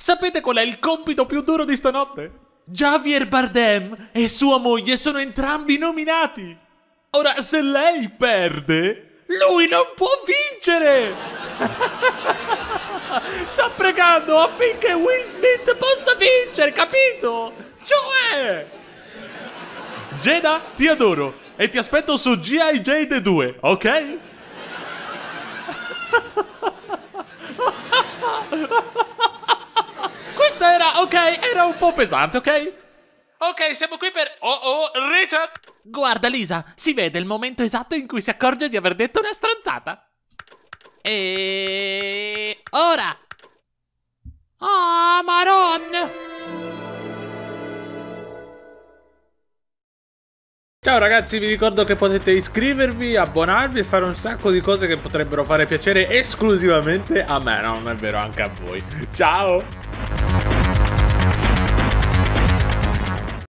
Sapete qual è il compito più duro di stanotte? Javier Bardem e sua moglie sono entrambi nominati. Ora, se lei perde, lui non può vincere. Sta pregando affinché Will Smith possa vincere, capito? Cioè... Jada, ti adoro e ti aspetto su G.I. Jade 2, ok? Questa era, ok, era un po' pesante, ok? Ok, siamo qui per... Oh, Richard! Guarda, Lisa, si vede il momento esatto in cui si accorge di aver detto una stronzata. E... ora! Ah, Maron! Ciao ragazzi, vi ricordo che potete iscrivervi, abbonarvi e fare un sacco di cose che potrebbero fare piacere esclusivamente a me, no, non è vero, anche a voi. Ciao!